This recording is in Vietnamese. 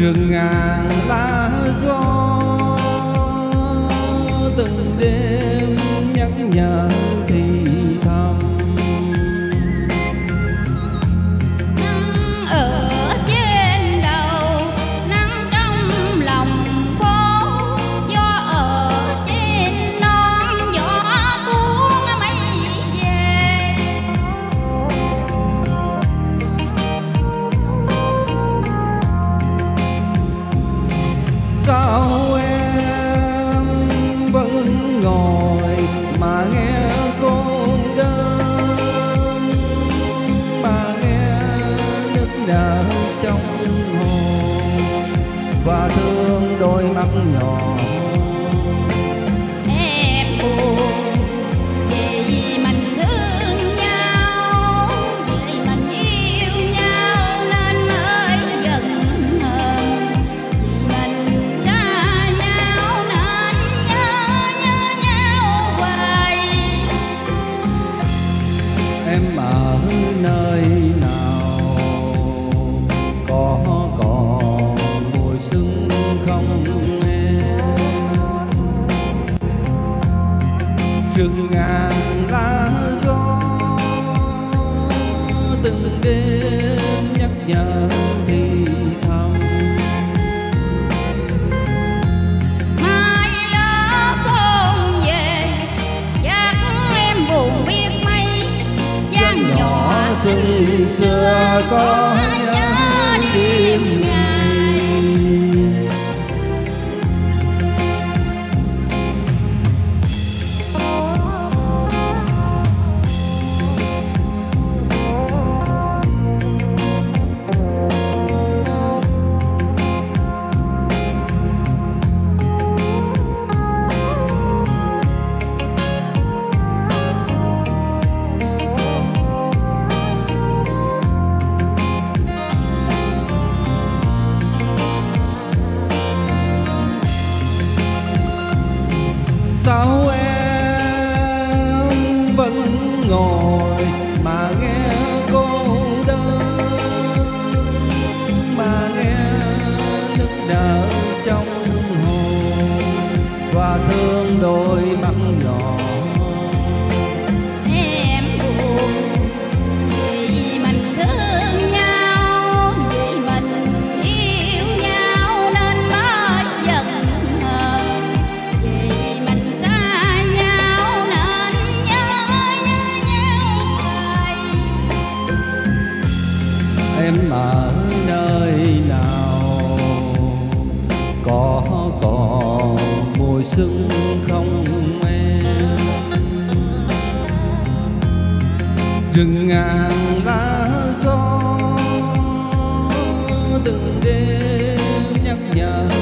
rừng ngàn lá gió từng đêm nhắc nhở thì thầm. Nắng ở trên đầu, nắng trong lòng phố, gió ở trên non, gió cuốn mây về. Sao em vẫn ngồi mà nghe cô đơn, mà nghe nức nở trong hồn và thương đôi mắt nhỏ. Em buồn vì mình thương nhau, vì mình yêu nhau nên mới gần hơn, vì mình xa nhau nên nhớ nhau hoài. Em ở nơi nào có còn mùi sương không em? Rừng ngàn lá gió từng đêm nhắc nhở thì thầm. Mai lỡ con về chắc em buồn biết mấy, gian nhỏ rừng xưa có nhớ đêm ngày. Sao em vẫn ngồi mà nghe cô đơn, mà nghe nức nở trong hồn và thương đôi mắt nhỏ. Em buồn vì mình thương nhau, vì mình yêu nhau nên mới giận hờn, vì mình xa nhau nên nhớ nhau hoài. Em ở nơi nào có còn mùi sương không em? Rừng ngàn lá gió từng đêm nhắc nhở